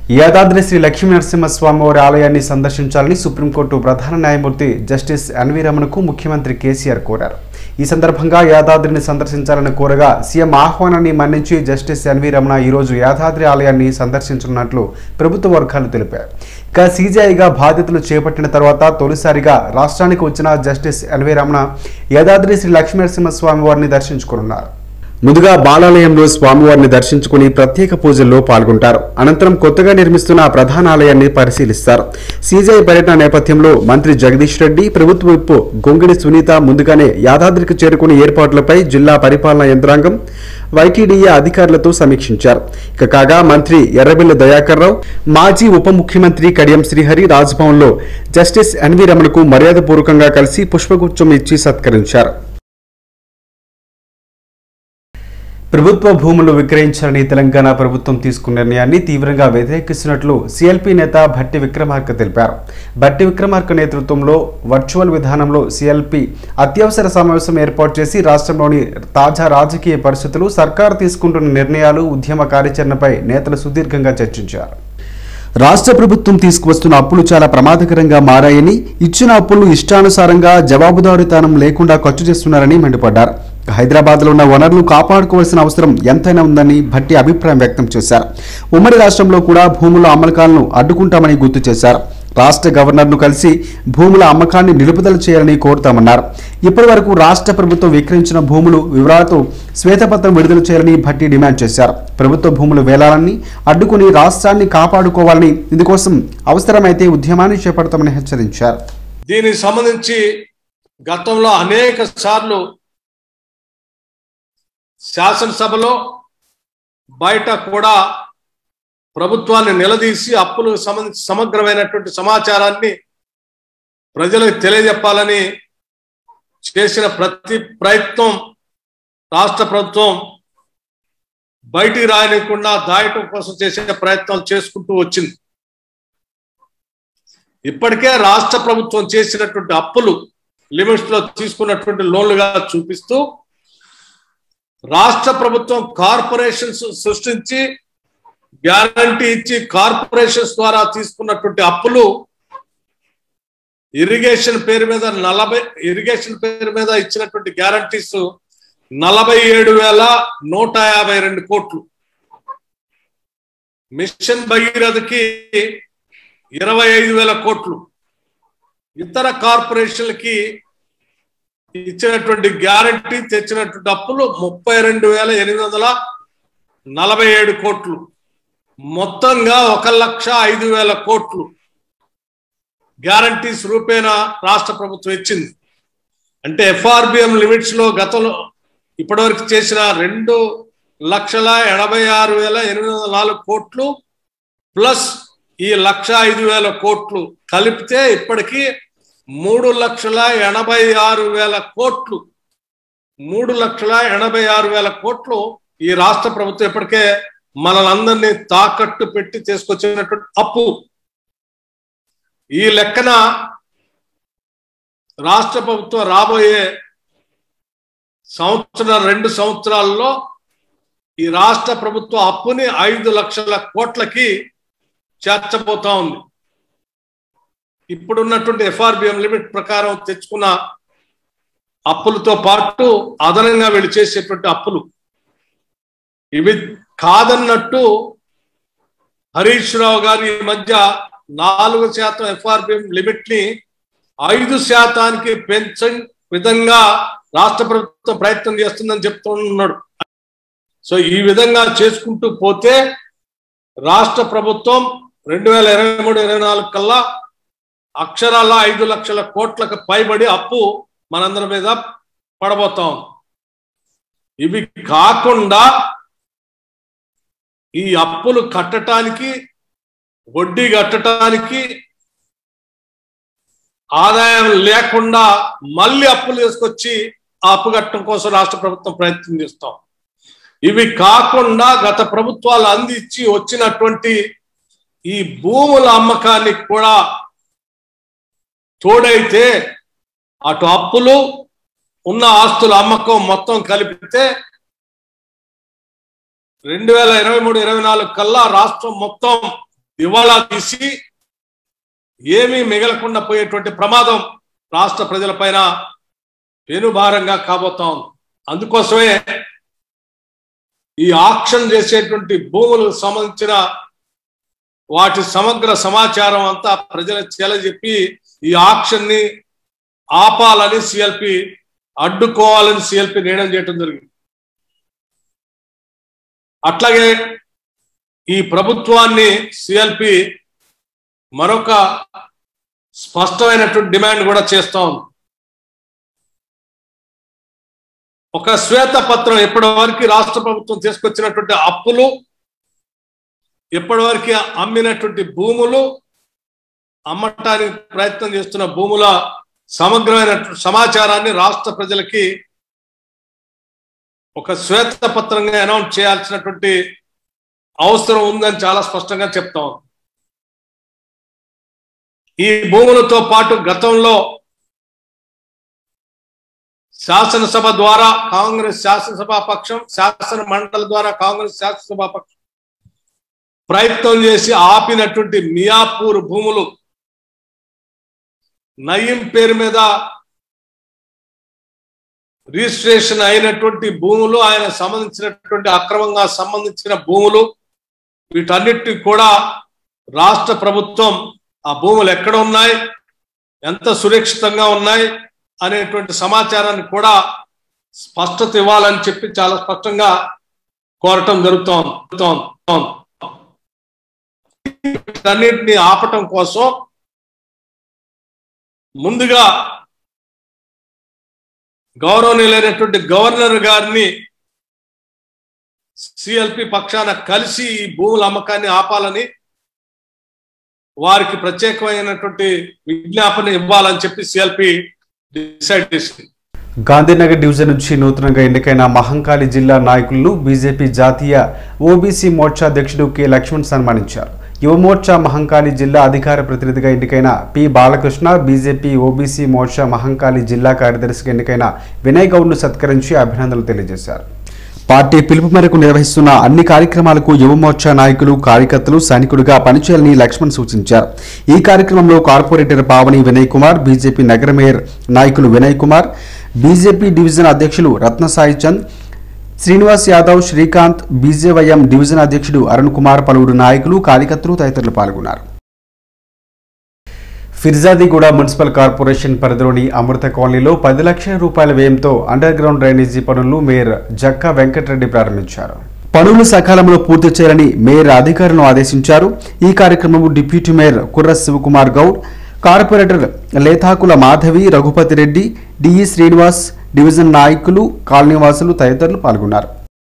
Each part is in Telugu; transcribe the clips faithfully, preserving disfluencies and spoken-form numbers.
యాదాద్రి శ్రీ లక్ష్మీ నరసింహస్వామివారి ఆలయాన్ని సందర్శించాలని సుప్రీంకోర్టు ప్రధాన న్యాయమూర్తి జస్టిస్ ఎన్వి రమణకు ముఖ్యమంత్రి కేసీఆర్ కోరారు. ఈ సందర్భంగా యాదాద్రిని సందర్శించాలని కోరగా సీఎం ఆహ్వానాన్ని మన్నించి జస్టిస్ ఎన్వి రమణ ఈరోజు యాదాద్రి ఆలయాన్ని సందర్శించనున్నట్లు ప్రభుత్వ వర్గాలు తెలిపారు. ఇక సీజీఐగా బాధ్యతలు చేపట్టిన తర్వాత తొలిసారిగా రాష్ట్రానికి వచ్చిన జస్టిస్ ఎన్వి రమణ యాదాద్రి శ్రీ లక్ష్మీ నరసింహస్వామి వారిని దర్శించుకోనున్నారు. ముందుగా బాలాలయంలో స్వామివారిని దర్శించుకుని ప్రత్యేక పూజల్లో పాల్గొంటారు. అనంతరం కొత్తగా నిర్మిస్తున్న ప్రధాన ఆలయాన్ని పరిశీలిస్తారు. సీజీఐ పర్యటన నేపథ్యంలో మంత్రి జగదీష్ రెడ్డి, ప్రభుత్వ విప్ గొంగిడి సునీత ముందుగానే యాదాద్రికి చేరుకుని ఏర్పాట్లపై జిల్లా పరిపాలనా యంత్రాంగం, వైటీడీఏ అధికారులతో సమీక్షించారు. ఇక కాగా మంత్రి ఎర్రబెల్లి దయాకర్ రావు, మాజీ ఉప ముఖ్యమంత్రి కడియం శ్రీహరి రాజ్భవన్లో జస్టిస్ ఎన్వి రమణకు మర్యాదపూర్వకంగా కలిసి పుష్పగుచ్చం ఇచ్చి సత్కరించారు. ప్రభుత్వ భూములు విక్రయించాలని తెలంగాణ ప్రభుత్వం తీసుకున్న నిర్ణయాన్ని తీవ్రంగా వ్యతిరేకిస్తున్నట్లు సీఎల్పీ నేత భట్టి విక్రమార్క తెలిపారు. భట్టి విక్రమార్క నేతృత్వంలో వర్చువల్ విధానంలో సీఎల్పీ అత్యవసర సమావేశం ఏర్పాటు చేసి రాష్ట్రంలోని తాజా రాజకీయ పరిస్థితులు, సర్కారు తీసుకుంటున్న నిర్ణయాలు, ఉద్యమ కార్యాచరణపై నేతలు సుదీర్ఘంగా చర్చించారు. రాష్ట్ర ప్రభుత్వం తీసుకువస్తున్న అప్పులు చాలా ప్రమాదకరంగా మారాయని, ఇచ్చిన అప్పులు ఇష్టానుసారంగా జవాబుదారీతనం లేకుండా ఖర్చు చేస్తున్నారని మండిపడ్డారు. హైదరాబాద్లో ఉన్న వనరులు కాపాడుకోవాల్సిన అవసరం ఎంతైనా ఉందని భట్టి అభిప్రాయం వ్యక్తం చేశారు. ఉమ్మడి రాష్ట్రంలో కూడా భూముల అమ్మకాలను అడ్డుకుంటామని గుర్తు చేశారు. రాష్ట్ర గవర్నర్ను కలిసి భూముల అమ్మకాన్ని నిలుపుదల చేయాలని కోరుతామన్నారు. ఇప్పటి వరకు రాష్ట్ర ప్రభుత్వం విక్రయించిన భూములు వివరాలతో శ్వేతపత్రం విడుదల చేయాలని భట్టి డిమాండ్ చేశారు. ప్రభుత్వ భూములు వేలాలని అడ్డుకుని రాష్ట్రాన్ని కాపాడుకోవాలని, ఇందుకోసం అవసరమైతే ఉద్యమాన్ని చేపడతామని హెచ్చరించారు. దీనికి సంబంధించి గతంలో అనేక సార్లు శాసనసభలో బయట కూడా ప్రభుత్వాన్ని నిలదీసి అప్పులకు సంబంధించి సమగ్రమైనటువంటి సమాచారాన్ని ప్రజలకు తెలియజెప్పాలని చేసిన ప్రతి ప్రయత్నం రాష్ట్ర ప్రభుత్వం బయటికి రాయకుండా దాయటం కోసం చేసే ప్రయత్నాలు చేసుకుంటూ వచ్చింది. ఇప్పటికే రాష్ట్ర ప్రభుత్వం చేసినటువంటి అప్పులు లిమిట్స్ లో తీసుకున్నటువంటి లోన్లుగా చూపిస్తూ రాష్ట్ర ప్రభుత్వం కార్పొరేషన్స్ సృష్టించి గ్యారంటీ ఇచ్చి కార్పొరేషన్స్ ద్వారా తీసుకున్నటువంటి అప్పులు ఇరిగేషన్ పేరు మీద నలభై ఇరిగేషన్ పేరు మీద ఇచ్చినటువంటి గ్యారంటీస్ నలభై ఏడు వేల నూట యాభై రెండు కోట్లు, మిషన్ భగీరథకి ఇరవై ఐదు వేల కోట్లు, ఇతర కార్పొరేషన్లకి ఇచ్చినటువంటి గ్యారంటీ తెచ్చినటువంటి అప్పులు ముప్పై రెండు వేల ఎనిమిది వందల నలభై ఏడు కోట్లు, మొత్తంగా ఒక లక్ష ఐదు వేల కోట్లు గ్యారంటీస్ రూపేణా రాష్ట్ర ప్రభుత్వం ఇచ్చింది. అంటే ఎఫ్ఆర్బిఎం లిమిట్స్ లో గతంలో ఇప్పటివరకు చేసిన రెండు లక్షల ఎనభై ఆరు వేల ఎనిమిది వందల నాలుగు కోట్లు ప్లస్ ఈ లక్ష ఐదు వేల కోట్లు కలిపితే ఇప్పటికీ మూడు లక్షల ఎనభై ఆరు వేల కోట్లు మూడు లక్షల ఎనభై ఆరు వేల కోట్లు ఈ రాష్ట్ర ప్రభుత్వం ఇప్పటికే మనలందరినీ తాకట్టు పెట్టి తీసుకొచ్చినటువంటి అప్పు. ఈ లెక్కన రాష్ట్ర ప్రభుత్వం రాబోయే సంవత్సరం రెండు సంవత్సరాల్లో ఈ రాష్ట్ర ప్రభుత్వ అప్పుని ఐదు లక్షల కోట్లకి చేర్చబోతా ఉంది. ఇప్పుడున్నటువంటి ఎఫ్ఆర్బిఎం లిమిట్ ప్రకారం తెచ్చుకున్న అప్పులతో పాటు అదనంగా వీళ్ళు చేసేటువంటి అప్పులు ఇవి కాదన్నట్టు హరీష్ రావు గారు ఈ మధ్య నాలుగు శాతం ఎఫ్ఆర్బిఎం లిమిట్ ని ఐదు శాతానికి పెంచే విధంగా రాష్ట్ర ప్రభుత్వం ప్రయత్నం చేస్తుందని చెప్తున్నాడు. సో ఈ విధంగా చేసుకుంటూ పోతే రాష్ట్ర ప్రభుత్వం రెండు వేల ఇరవై మూడు ఇరవై నాలుగు కల్లా అక్షరాల ఐదు లక్షల కోట్లకు పైబడి అప్పు మనందరి మీద పడబోతాం. ఇవి కాకుండా ఈ అప్పులు కట్టడానికి, వడ్డీ కట్టడానికి ఆదాయం లేకుండా మళ్ళీ అప్పులు తీసుకొచ్చి ఆ అప్పు కట్టడం కోసం రాష్ట్ర ప్రభుత్వం ప్రయత్నం చేస్తాం. ఇవి కాకుండా గత ప్రభుత్వాలు అందించి వచ్చినటువంటి ఈ భూముల అమ్మకానికి కూడా తోడైతే అటు అప్పులు ఉన్న ఆస్తుల అమ్మకం మొత్తం కలిపితే రెండు వేల ఇరవై మూడు ఇరవై నాలుగు కల్లా రాష్ట్రం మొత్తం దివాళా తీసి ఏమీ మిగలకుండా పోయేటువంటి ప్రమాదం రాష్ట్ర ప్రజలపైన పెనుభారంగా కాబోతా ఉంది. అందుకోసమే ఈ ఆక్షన్ చేసేటువంటి భూములకు సంబంధించిన వాటి సమగ్ర సమాచారం అంతా ప్రజలకు తెలియజెప్పి ఈ ఆక్షన్ ని ఆపాలని సిఎల్పి అడ్డుకోవాలని సిఎల్పి నిర్ణయం చేయడం జరిగింది. అట్లాగే ఈ ప్రభుత్వాన్ని సిఎల్పి మరొక స్పష్టమైనటువంటి డిమాండ్ కూడా చేస్తా ఉంది. ఒక శ్వేతపత్రం ఇప్పటి వరకు రాష్ట్ర ప్రభుత్వం తీసుకొచ్చినటువంటి అప్పులు, ఇప్పటి వరకు అమ్మినటువంటి భూములు, అమ్మటానికి ప్రయత్నం చేస్తున్న భూముల సమగ్రమైన సమాచారాన్ని రాష్ట్ర ప్రజలకి ఒక శ్వేతపత్రంగా అనౌన్స్ చేయాల్సినటువంటి అవసరం ఉందని చాలా స్పష్టంగా చెప్తాం. ఈ భూములతో పాటు గతంలో శాసనసభ ద్వారా కాంగ్రెస్ శాసనసభా పక్షం, శాసన మండలి ద్వారా కాంగ్రెస్ శాసనసభా పక్షం ప్రయత్నం చేసి ఆపినటువంటి మియాపూర్ భూములు, నయీం పేరు మీద రిజిస్ట్రేషన్ అయినటువంటి భూములు, ఆయన సంబంధించినటువంటి అక్రమంగా సంబంధించిన భూములు, వీటన్నిటి కూడా రాష్ట్ర ప్రభుత్వం ఆ భూములు ఎక్కడ ఉన్నాయి, ఎంత సురక్షితంగా ఉన్నాయి అనేటువంటి సమాచారాన్ని కూడా స్పష్టత ఇవ్వాలని చెప్పి చాలా స్పష్టంగా కోరటం జరుగుతోంది. వీటన్నిటిని ఆపటం కోసం ముందుగా గౌరవనీయులైనటువంటి గవర్నర్ గారిని సిఎల్పి పక్షాన కలిసి ఈ భూముల అమ్మకాన్ని ఆపాలని, వారికి ప్రత్యేకమైనటువంటి విజ్ఞాపన ఇవ్వాలని చెప్పి సిఎల్పి డిసైడ్ చేసింది. గాంధీనగర్ డివిజన్ నుంచి నూతనంగా ఎన్నికైన మహంకాళి జిల్లా నాయకులను బీజేపీ జాతీయ ఓబీసీ మోర్చా అధ్యక్షుడు కె లక్ష్మణ్ సన్మానించారు. యువమోర్చా మహంకాళి జిల్లా అధికార ప్రతినిధిగా ఎన్నికైన పి బాలకృష్ణ, బీజేపీ ఓబీసీ మోర్చా మహంకాళి జిల్లా కార్యదర్శిగా ఎన్నికైన వినయ్ గౌడ్ను సత్కరించి అభినందనలు తెలియజేశారు. పార్టీ పిలుపు మేరకు నిర్వహిస్తున్న అన్ని కార్యక్రమాలకు యువమోర్చా నాయకులు, కార్యకర్తలు సైనికుడిగా పనిచేయాలని లక్ష్మణ్ సూచించారు. ఈ కార్యక్రమంలో కార్పొరేటర్ పావని వినయ్ కుమార్, బీజేపీ నగర మేయర్ నాయకులు వినయ్ కుమార్, బీజేపీ డివిజన్ అధ్యక్షులు రత్నసాయి చంద్, శ్రీనివాస్ యాదవ్, శ్రీకాంత్, బీజేవైఎం డివిజన్ అధ్యక్షుడు అరుణ్ కుమార్, పలువురు నాయకులు, కార్యకర్తలు తదితరులు పాల్గొన్నారు. ఫిర్జాదిగూడ మున్సిపల్ కార్పొరేషన్ పరిధిలోని అమృత కాలనీలో పది లక్షల రూపాయల వ్యయంతో అండర్ గ్రౌండ్ డ్రైనేజీ పనులను మేయర్ జక్కా వెంకటరెడ్డి ప్రారంభించారు. పనులు సకాలంలో పూర్తి చేయాలని మేయర్ అధికారులను ఆదేశించారు. ఈ కార్యక్రమంలో deputy mayor Kurra Shivakumar Goud, corporator Lethakula Madhavi, Raghupathi Reddy, DE Srinivas, division నాయకులు, కాలనీవాసులు తదితరులు పాల్గొన్నారు.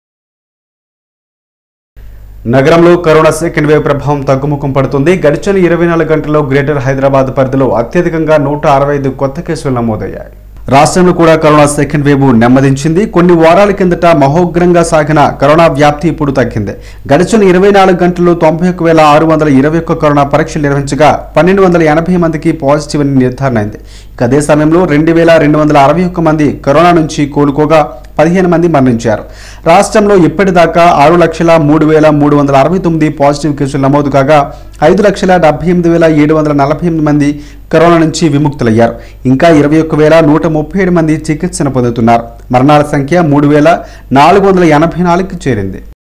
నగరంలో కరోనా సెకండ్ వేవ్ ప్రభావం తగ్గుముఖం పడుతుంది. గడిచిన ఇరవై నాలుగు గంటల్లో గ్రేటర్ హైదరాబాద్ పరిధిలో అత్యధికంగా నూట అరవై ఐదు కొత్త కేసులు నమోదయ్యాయి. రాష్ట్రంలో కూడా కరోనా సెకండ్ వేవ్ నెమ్మదించింది. కొన్ని వారాల కిందట మహోగ్రంగా సాగిన కరోనా వ్యాప్తి ఇప్పుడు తగ్గింది. గడిచిన ఇరవై నాలుగు గంటల్లో తొంభై ఒక్క వేల ఆరు వందల ఇరవై ఒక్క కరోనా పరీక్షలు నిర్వహించగా పన్నెండు వందల ఎనభై మందికి పాజిటివ్ అని నిర్ధారణ అయింది. అదే సమయంలో రెండు వేల రెండు వందల అరవై ఒక్క మంది కరోనా నుంచి కోలుకోగా పదిహేను మంది మరణించారు. రాష్ట్రంలో ఇప్పటిదాకా ఆరు లక్షల మూడు వేల మూడు వందల అరవై తొమ్మిది పాజిటివ్ కేసులు నమోదు కాగా ఐదు లక్షల డెబ్బై ఎనిమిది వేల ఏడు వందల నలభై ఎనిమిది మంది కరోనా నుంచి విముక్తులయ్యారు. ఇంకా ఇరవై ఒక్క వేల నూట ముప్పై ఏడు మంది చికిత్సను పొందుతున్నారు. మరణాల సంఖ్య మూడు వేల నాలుగు వందల ఎనభై నాలుగుకి చేరింది.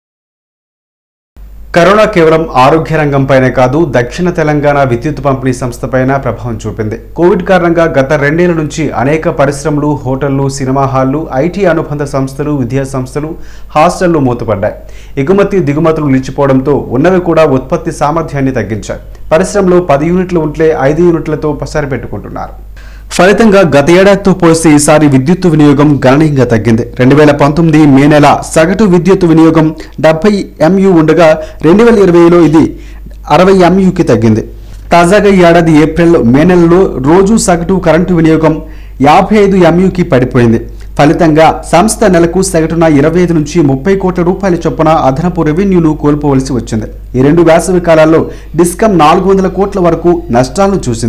కరోనా కేవలం ఆరోగ్య రంగంపైనే కాదు, దక్షిణ తెలంగాణ విద్యుత్ పంపిణీ సంస్థపైన ప్రభావం చూపింది. కోవిడ్ కారణంగా గత రెండేళ్ల నుంచి అనేక పరిశ్రమలు, హోటళ్లు, సినిమా హాళ్లు, ఐటీ అనుబంధ సంస్థలు, విద్యా సంస్థలు, హాస్టళ్లు మూతపడ్డాయి. ఎగుమతి దిగుమతులు నిలిచిపోవడంతో ఉన్నవి కూడా ఉత్పత్తి సామర్థ్యాన్ని తగ్గించాయి. పరిశ్రమలో పది యూనిట్లు ఉంటే ఐదు యూనిట్లతో సరిపెట్టుకుంటున్నారు. ఫలితంగా గత ఏడాదితో పోలిస్తే ఈసారి విద్యుత్ వినియోగం గణనీయంగా తగ్గింది. రెండు వేల పంతొమ్మిది మే నెల సగటు విద్యుత్ వినియోగం డెబ్బై ఎంయూ ఉండగా రెండు వేల ఇరవైలో ఇది అరవై ఎంయూకి తగ్గింది. తాజాగా ఈ ఏడాది ఏప్రిల్ మే నెలలో రోజు సగటు కరెంటు వినియోగం యాభై ఐదు ఎంయూకి పడిపోయింది. ఫలితంగా సంస్థ నెలకు సగటున ఇరవై ఐదు నుంచి ముప్పై కోట్ల రూపాయల చొప్పున అదనపు రెవెన్యూను కోల్పోవలసి వచ్చింది. ఈ రెండు వేసవి కాలాల్లో డిస్కమ్ నాలుగు వందల కోట్ల వరకు నష్టాలను చూసింది.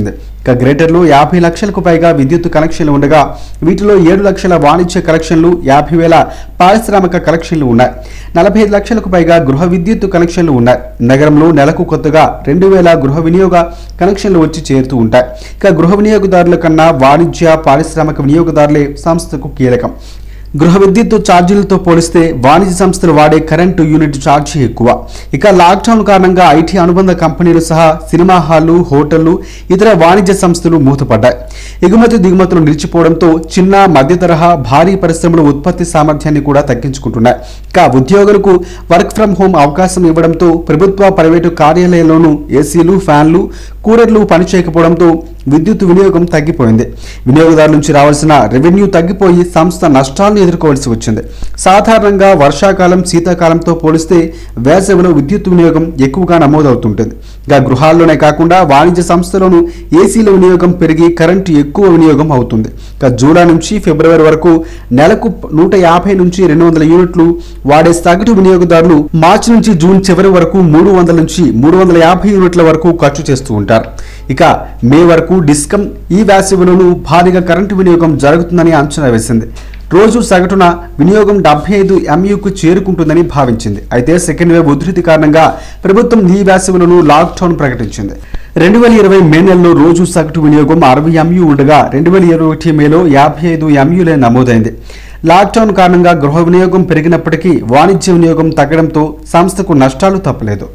ఇక గ్రేటర్లో యాభై లక్షలకు పైగా విద్యుత్ కనెక్షన్లు ఉండగా వీటిలో ఏడు లక్షల వాణిజ్య కనెక్షన్లు, యాభై వేల పారిశ్రామిక కనెక్షన్లు ఉన్నాయి. నలభై ఐదు లక్షలకు పైగా గృహ విద్యుత్ కనెక్షన్లు ఉన్నాయి. నగరంలో నెలకు కొత్తగా రెండు వేల గృహ వినియోగ కనెక్షన్లు వచ్చి చేరుతూ ఉంటాయి. ఇక గృహ వినియోగదారుల కన్నా వాణిజ్య పారిశ్రామిక వినియోగదారులే సంస్థకు కీలకం. గృహ విద్యుత్ ఛార్జీలతో పోలిస్తే వాణిజ్య సంస్థలు వాడే కరెంటు యూనిట్ ఛార్జీ ఎక్కువ. ఇక లాక్డౌన్ కారణంగా ఐటీ అనుబంధ కంపెనీలు సహా సినిమా హాళ్లు, హోటళ్లు, ఇతర వాణిజ్య సంస్థలు మూతపడ్డాయి. ఎగుమతి దిగుమతులు నిలిచిపోవడంతో చిన్న మధ్య తరహా భారీ పరిశ్రమలు ఉత్పత్తి సామర్థ్యాన్ని కూడా తగ్గించుకుంటున్నాయి. ఇక ఉద్యోగులకు వర్క్ ఫ్రం హోం అవకాశం ఇవ్వడంతో ప్రభుత్వ, ప్రైవేటు కార్యాలయాల్లోనూ ఏసీలు, ఫ్యాన్లు, కూలర్లు పనిచేయకపోవడంతో విద్యుత్ వినియోగం తగ్గిపోయింది. వినియోగదారుల నుంచి రావాల్సిన రెవెన్యూ తగ్గిపోయి సంస్థ నష్టాలను ఎదుర్కోవాల్సి వచ్చింది. సాధారణంగా వర్షాకాలం, శీతాకాలంతో పోలిస్తే వేసవిలో విద్యుత్ వినియోగం ఎక్కువగా నమోదవుతుంటుంది. ఇక గృహాల్లోనే కాకుండా వాణిజ్య సంస్థలోనూ ఏసీల వినియోగం పెరిగి కరెంటు ఎక్కువ వినియోగం అవుతుంది. ఇక జూలై నుంచి ఫిబ్రవరి వరకు నెలకు నూట యాభై నుంచి రెండు వందల యూనిట్లు వాడే సగటు వినియోగదారులు మార్చి నుంచి జూన్ చివరి వరకు మూడు వందల నుంచి మూడు వందల యాభై యూనిట్ల వరకు ఖర్చు చేస్తూ ఉంటారు. ఇక మే వరకు డిస్కమ్ ఈ వేసవిలోనూ భారీగా కరెంటు వినియోగం జరుగుతుందని అంచనా వేసింది. రోజు సగటున వినియోగం డెబ్బై ఐదు ఎంయూకు చేరుకుంటుందని భావించింది. అయితే సెకండ్ వేవ్ ఉధృతి కారణంగా ప్రభుత్వం ఈ వేసవిలోనూ లాక్డౌన్ ప్రకటించింది. రెండు వేల ఇరవై మే నెలలో రోజు సగటు వినియోగం అరవై ఎంయూ ఉండగా రెండు వేల ఇరవై ఒకటి మేలో యాభై ఐదు ఎంయూలే నమోదైంది. లాక్డౌన్ కారణంగా గృహ వినియోగం పెరిగినప్పటికీ వాణిజ్య వినియోగం తగ్గడంతో సంస్థకు నష్టాలు తప్పలేదు.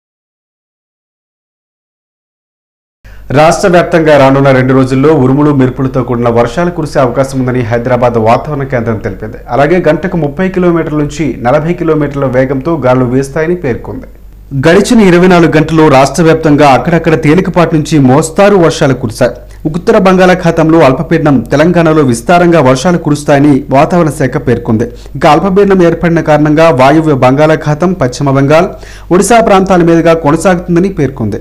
రాష్ట్ర వ్యాప్తంగా రానున్న రెండు రోజుల్లో ఉరుములు, మెరుపులతో కూడిన వర్షాలు కురిసే అవకాశం ఉందని హైదరాబాద్ వాతావరణ కేంద్రం తెలిపింది. అలాగే గంటకు ముప్పై కిలోమీటర్ల నుంచి నలభై కిలోమీటర్ల వేగంతో గాలులు వీస్తాయని పేర్కొంది. గడిచిన ఇరవై నాలుగు గంటల్లో రాష్ట్ర వ్యాప్తంగా అక్కడక్కడ తేలికపాటి నుంచి మోస్తారు వర్షాలు కురిశాయి. ఉత్తర బంగాళాఖాతంలో అల్పపీడనం తెలంగాణలో విస్తారంగా వర్షాలు కురుస్తాయని వాతావరణ శాఖ పేర్కొంది. ఇక అల్పపీడనం ఏర్పడిన కారణంగా వాయువ్య బంగాళాఖాతం, పశ్చిమ బెంగాల్, ఒడిశా ప్రాంతాల మీదుగా కొనసాగుతుందని పేర్కొంది.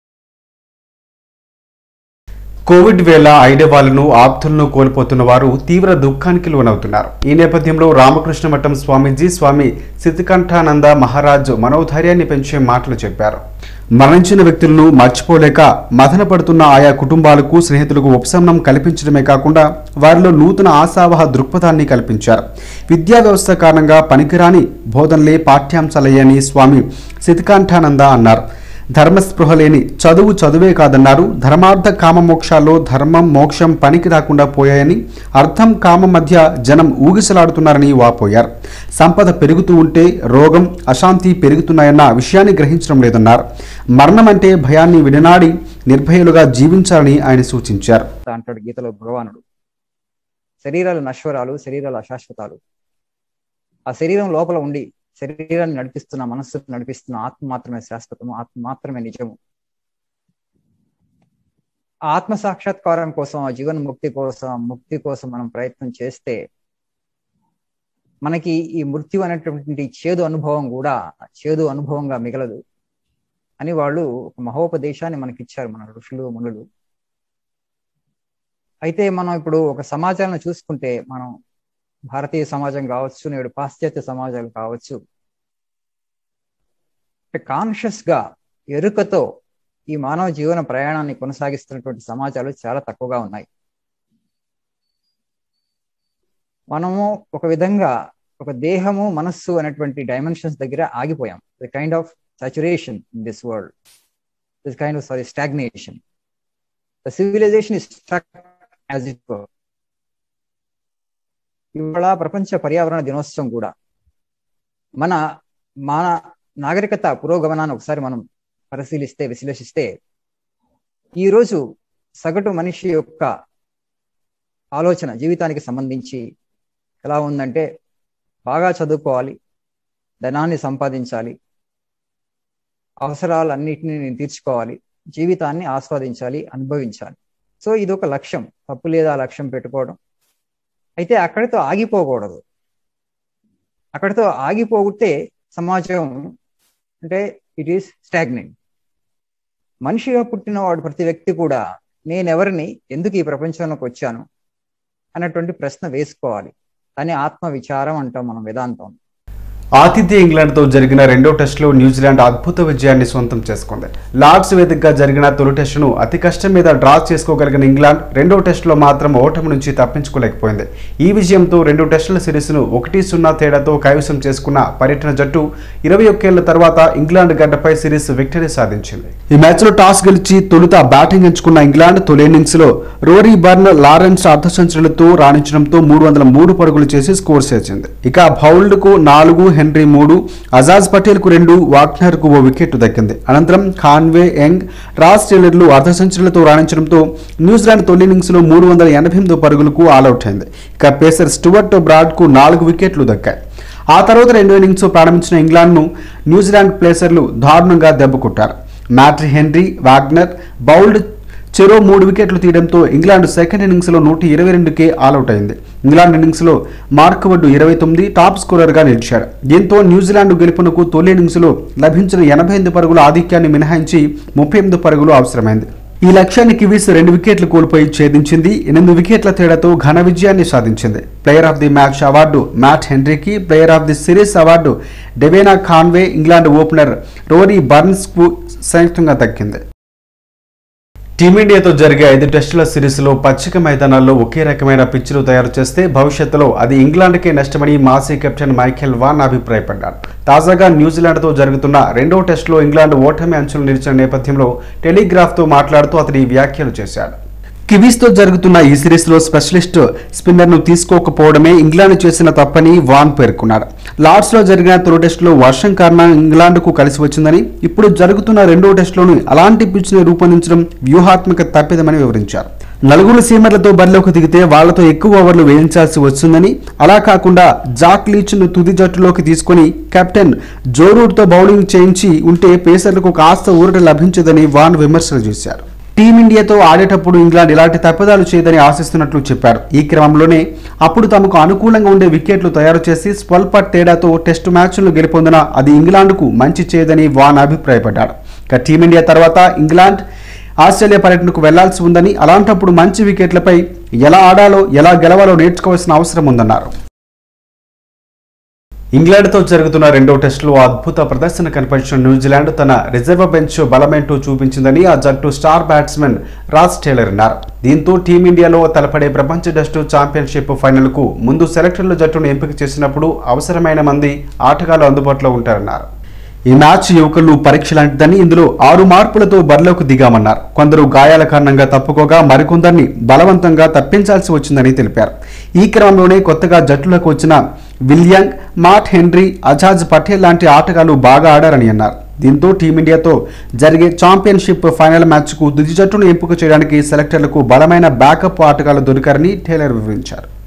కోవిడ్ వేళ ఐడవాళ్లను, ఆప్తులను కోల్పోతున్న వారు తీవ్ర దుఃఖానికి లోనవుతున్నారు. ఈ నేపథ్యంలో రామకృష్ణ మఠం స్వామీజీ స్వామి సిద్ధికంఠానంద మహారాజ్ మనోధైర్యాన్ని పెంచే మాటలు చెప్పారు. మరణించిన వ్యక్తులను మర్చిపోలేక మదన పడుతున్న ఆయా కుటుంబాలకు, స్నేహితులకు ఉపశమనం కల్పించడమే కాకుండా వారిలో నూతన ఆశావహ దృక్పథాన్ని కల్పించారు. విద్యా వ్యవస్థ కారణంగా పనికిరాని బోధనలే పాఠ్యాంశాలయ్యని స్వామి సిద్ధికంఠానంద అన్నారు. ధర్మస్పృహ లేని చదువు చదువే కాదన్నారు. ధర్మార్థ కామ మోక్షాల్లో ధర్మం, మోక్షం పనికి రాకుండా పోయాయని, అర్థం కామం మధ్య జనం ఊగిసలాడుతున్నారని వాపోయారు. సంపద పెరుగుతూ ఉంటే రోగం, అశాంతి పెరుగుతున్నాయన్న విషయాన్ని గ్రహించడం లేదన్నారు. మరణం అంటే భయాన్ని విడనాడి నిర్భయులుగా జీవించాలని ఆయన సూచించారు. అంటాడు గీతలో భగవానుడు. శరీరాలు నశ్వరాలు, శరీరాలు అశాశ్వతాలు. ఆ శరీరం లోపల ఉండి శరీరాన్ని నడిపిస్తున్న, మనస్సును నడిపిస్తున్న ఆత్మ మాత్రమే శాశ్వతము, ఆత్మ మాత్రమే నిజము. ఆత్మ సాక్షాత్కారం కోసం, ఆ జీవన ముక్తి కోసం, ముక్తి కోసం మనం ప్రయత్నం చేస్తే మనకి ఈ మృత్యు అనేటువంటి చేదు అనుభవం కూడా చేదు అనుభవంగా మిగలదు అని వాళ్ళు ఒక మహోపదేశాన్ని మనకిచ్చారు మన ఋషులు, మునులు. అయితే మనం ఇప్పుడు ఒక సమాజాలను చూసుకుంటే, మనం భారతీయ సమాజం కావచ్చు, నేడు పాశ్చాత్య సమాజాలు కావచ్చు, కాన్షియస్ గా ఎరుకతో ఈ మానవ జీవన ప్రయాణాన్ని కొనసాగిస్తున్నటువంటి సమాజాలు చాలా తక్కువగా ఉన్నాయి. మనము ఒక విధంగా ఒక దేహము, మనస్సు అనేటువంటి డైమెన్షన్స్ దగ్గర ఆగిపోయాం. The kind of saturation in this world, this kind of sorry stagnation. The civilization is stuck as it were. ఇవాళ ప్రపంచ పర్యావరణ దినోత్సవం కూడా మన మన నాగరికత పురోగమనాన్ని ఒకసారి మనం పరిశీలిస్తే, విశ్లేషిస్తే, ఈరోజు సగటు మనిషి యొక్క ఆలోచన జీవితానికి సంబంధించి ఎలా ఉందంటే, బాగా చదువుకోవాలి, ధనాన్ని సంపాదించాలి, అవసరాలన్నిటిని నేను తీర్చుకోవాలి, జీవితాన్ని ఆస్వాదించాలి, అనుభవించాలి. సో ఇది ఒక లక్ష్యం, తప్పు లేదా లక్ష్యం పెట్టుకోవడం. అయితే అక్కడితో ఆగిపోకూడదు. అక్కడితో ఆగిపోతే సమాజం అంటే ఇట్ ఈస్ స్టాగ్నెంట్. మనిషిగా పుట్టినవాడు ప్రతి వ్యక్తి కూడా నేనెవరిని, ఎందుకు ఈ ప్రపంచంలోకి వచ్చాను అన్నటువంటి ప్రశ్న వేసుకోవాలి. దాన్ని ఆత్మ విచారం అంటాం మనం వేదాంతం. ఆతిథ్య ఇంగ్లాండ్తో జరిగిన రెండో టెస్టులో న్యూజిలాండ్ అద్భుత విజయాన్ని సొంతం చేసుకుంది. లార్డ్స్ వేదికగా జరిగిన తొలి టెస్టును అతి కష్టం మీద డ్రా చేసుకోగలిగిన ఇంగ్లాండ్ రెండో టెస్టులో మాత్రం ఓటమి నుంచి తప్పించుకోలేకపోయింది. ఈ విజయంతో రెండు టెస్టుల సిరీస్ను ఒకటి సున్నా తేడాతో కైవసం చేసుకున్న పర్యటన జట్టు ఇరవై ఒక్కేళ్ల తర్వాత ఇంగ్లాండ్ గడ్డపై సిరీస్ విక్టరీ సాధించింది. ఈ మ్యాచ్లో టాస్ గెలిచి తొలుత బ్యాటింగ్ ఎంచుకున్న ఇంగ్లాండ్ తొలి ఇన్నింగ్స్లో రోరీ బర్న్, లారెన్స్ అర్ధ సెంచరీలతో రాణించడంతో మూడు వందల మూడు పరుగులు చేసి స్కోర్ చేసింది. ఇక బౌల్డ్కు నాలుగు, హెన్రీ మూడు, అజాజ్ పటేల్ కు రెండు, వాగ్నర్ కు ఓ వికెట్ దక్కింది. అనంతరం కాన్వే, యంగ్, రాస్ టేలర్లు అర్ధ సెంచరీలతో రాణించడంతో న్యూజిలాండ్ తొలి ఇన్నింగ్స్ లో మూడు వందల ఎనభై ఎనిమిది పరుగులకు ఆల్అౌట్ అయింది. ఇక పేసర్ స్టూవర్ట్ బ్రాడ్ కు నాలుగు వికెట్లు దక్కాయి. ఆ తర్వాత రెండో ఇన్నింగ్స్ ప్రారంభించిన ఇంగ్లాండ్ ను న్యూజిలాండ్ ప్లేసర్లు దారుణంగా దెబ్బకొట్టారు. మ్యాట్ హెన్రీ, వాగ్నర్, బౌల్డ్ చెరో మూడు వికెట్లు తీయడంతో ఇంగ్లాండ్ సెకండ్ ఇన్నింగ్స్లో నూట ఇరవై రెండుకే ఆల్అౌట్ అయింది. ఇంగ్లాండ్ ఇన్నింగ్స్లో మార్క్వుడ్ ఇరవై తొమ్మిది టాప్ స్కోరర్గా నిలిచాడు. దీంతో న్యూజిలాండ్ గెలుపునకు తొలి ఇన్నింగ్స్లో లభించిన ఎనభై ఎనిమిది పరుగుల ఆధిక్యాన్ని మినహాయించి ముప్పై ఎనిమిది పరుగులు అవసరమైంది. ఈ లక్ష్యాన్ని కివీస్ రెండు వికెట్లు కోల్పోయి ఛేదించింది. ఎనిమిది వికెట్ల తేడాతో ఘన విజయాన్ని సాధించింది. Player of the match award Matt హెన్రీకి, player of the series award Devon Conway, England opener Rory Burns కు సంయుక్తంగా దక్కింది. టీమిండియాతో జరిగే ఐదు టెస్టుల సిరీస్లో పచ్చిక మైదానాల్లో ఒకే రకమైన పిచ్లు తయారు చేస్తే భవిష్యత్తులో అది ఇంగ్లాండ్కే నష్టమని మాజీ కెప్టెన్ మైఖేల్ వాన్ అభిప్రాయపడ్డారు. తాజాగా న్యూజిలాండ్తో జరుగుతున్న రెండో టెస్టులో ఇంగ్లాండ్ ఓటమి అంచులు నిలిచిన నేపథ్యంలో టెలిగ్రాఫ్తో మాట్లాడుతూ అతని వ్యాఖ్యలు చేశాడు. కివీస్తో జరుగుతున్న ఈ సిరీస్లో స్పెషలిస్ట్ స్పిన్నర్ను తీసుకోకపోవడమే ఇంగ్లాండ్ చేసిన తప్పని వాన్ పేర్కొన్నారు. లార్డ్స్లో జరిగిన తొలి టెస్టులో వర్షం కారణంగా ఇంగ్లాండ్కు కలిసి వచ్చిందని, ఇప్పుడు జరుగుతున్న రెండో టెస్టులోనూ అలాంటి పిచ్ని రూపొందించడం వ్యూహాత్మక తప్పిదమని వివరించారు. నలుగురు సీమర్లతో బరిలోకి దిగితే వాళ్లతో ఎక్కువ ఓవర్లు వేయించాల్సి వస్తుందని, అలా కాకుండా జాక్ లీచ్ను తుది జట్టులోకి తీసుకుని కెప్టెన్ జో రూట్తో బౌలింగ్ చేయించి ఉంటే పేసర్లకు కాస్త ఊరట లభించదని వాన్ విమర్శలు చేశారు. టీమిండియాతో ఆడేటప్పుడు ఇంగ్లాండ్ ఇలాంటి తప్పిదాలు చేయదని ఆశిస్తున్నట్లు చెప్పారు. ఈ క్రమంలోనే అప్పుడు తమకు అనుకూలంగా ఉండే వికెట్లు తయారు చేసి స్వల్ప తేడాతో టెస్టు మ్యాచ్లను గెలుపొందిన అది ఇంగ్లాండ్కు మంచి చేయదని వాన్ అభిప్రాయపడ్డాడు. ఇక టీమిండియా తర్వాత ఇంగ్లాండ్ ఆస్ట్రేలియా పర్యటనకు వెళ్లాల్సి ఉందని, అలాంటప్పుడు మంచి వికెట్లపై ఎలా ఆడాలో ఎలా గెలవాలో నేర్చుకోవాల్సిన అవసరం ఉందన్నారు. ఇంగ్లాండ్తో జరుగుతున్న రెండో టెస్టులో అద్భుత ప్రదర్శన కనిపించిన న్యూజిలాండ్ తన రిజర్వ్ బెంచ్ బలమేంటో చూపించిందని ఆ జట్టు స్టార్ బ్యాట్స్మెన్ రాస్ టేలర్ అన్నారు. దీంతో టీమిండియాలో తలపడే ప్రపంచ టెస్టు ఛాంపియన్షిప్ ఫైనల్కు ముందు సెలెక్టర్ల జట్టును ఎంపిక చేసినప్పుడు అవసరమైన మంది ఆటగాళ్లు అందుబాటులో ఉంటారన్నారు. ఈ మ్యాచ్ యువకులు పరీక్ష లాంటిదని, ఇందులో ఆరు మార్పులతో బరిలోకి దిగామన్నారు. కొందరు గాయాల కారణంగా తప్పుకోగా మరికొందరిని బలవంతంగా తప్పించాల్సి వచ్చిందని తెలిపారు. ఈ క్రమంలోనే కొత్తగా జట్టులకు వచ్చిన Will Young, Matt Henry, Ajaz Patel లాంటి ఆటగాళ్లు బాగా ఆడారని అన్నారు. దీంతో టీమిండియాతో జరిగే ఛాంపియన్షిప్ ఫైనల్ మ్యాచ్కు తుది జట్టును ఎంపిక చేయడానికి సెలెక్టర్లకు బలమైన బ్యాకప్ ఆటగాళ్లు దొరికారని టేలర్ వివరించారు.